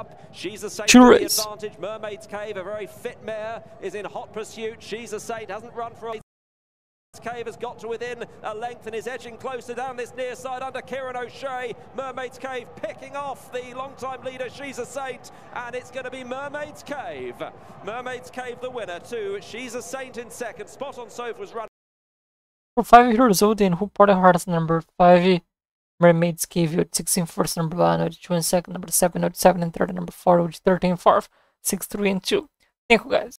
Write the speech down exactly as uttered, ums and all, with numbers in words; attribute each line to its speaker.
Speaker 1: She's a Saint
Speaker 2: Two
Speaker 1: with the
Speaker 2: race.
Speaker 1: advantage. Mermaid's Cave, a very fit mare, is in hot pursuit. She's a Saint, hasn't run for a Cave has got to within a length and is edging closer down this near side under Kieran O'Shea. Mermaid's Cave picking off the long-time leader, She's a Saint, and it's going to be Mermaid's Cave. Mermaid's Cave the winner too. She's a Saint in second. Spot on Soph was running.
Speaker 2: For five heroes, Odin, who part of heart number five. Mermaids Cave at sixteen first, number one, two in second, number seven, seven in third, and number four, thirteen fourth, six, three, and two. Thank you guys.